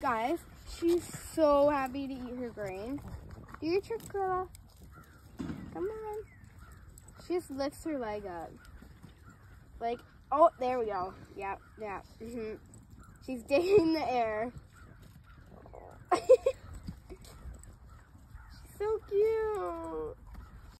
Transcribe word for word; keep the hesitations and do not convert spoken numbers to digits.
Guys, she's so happy to eat her grain. Do your trick, Cruella. Come on. She just lifts her leg up. Like, oh, there we go. Yeah, yeah. Mm-hmm. She's digging the air.